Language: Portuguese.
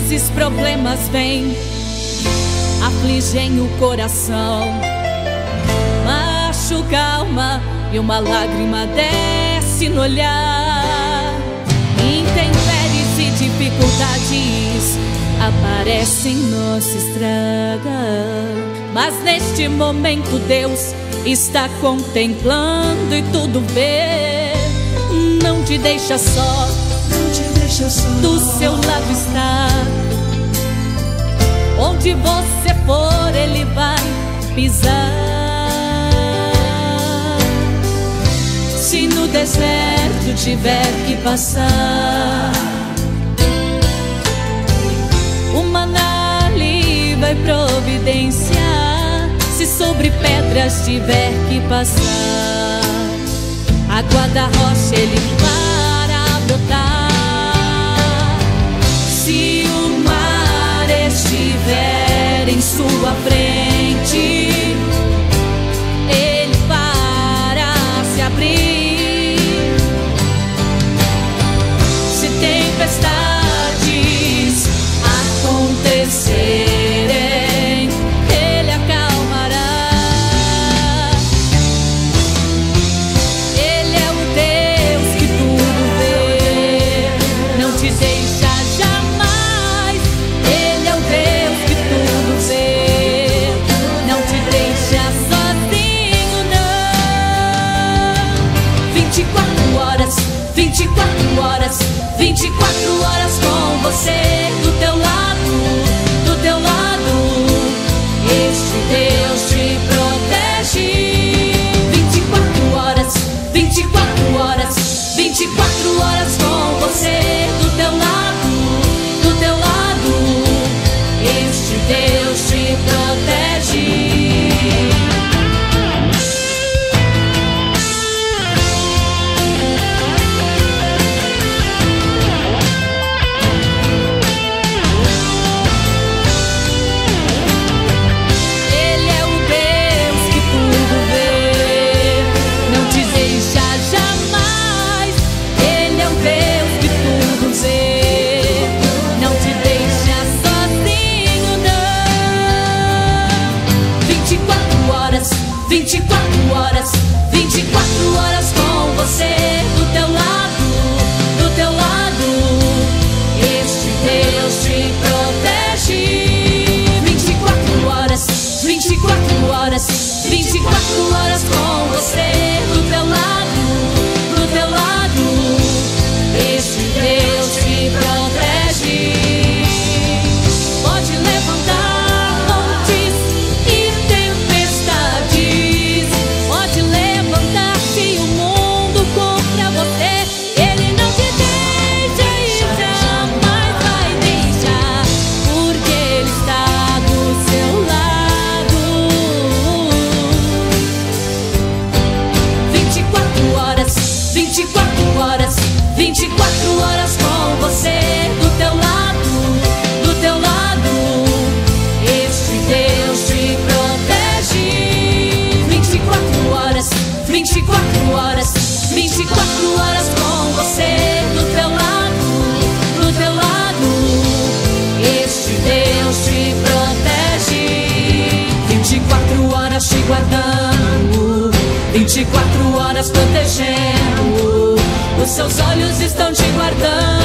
vezes problemas vêm, afligem o coração, machuca a alma e uma lágrima desce no olhar. Intempéries e dificuldades aparecem, nos estragam. Mas neste momento Deus está contemplando e tudo vê. Não te deixa só, não te deixa só. Do seu lado está. Onde você for, Ele vai pisar. Se no deserto tiver que passar, o maná ali vai providenciar. Se sobre pedras tiver que passar, água da rocha Ele fará brotar. Se o mar estiver em sua frente, Ele fará se abrir. Se tempestades acontecerem, Ele acalmará. Ele é o Deus que tudo vê, não te deixa jamais. Ele é o Deus que tudo vê, não te deixa sozinho, não. 24 horas, 24 horas, 24 horas com você, do teu lado, do teu lado. Este Deus te protege. 24 horas, 24 horas, 24 horas com você, do teu lado, do teu lado. Este Deus te protege. Te guardando, 24 horas protegendo. Os seus olhos estão te guardando.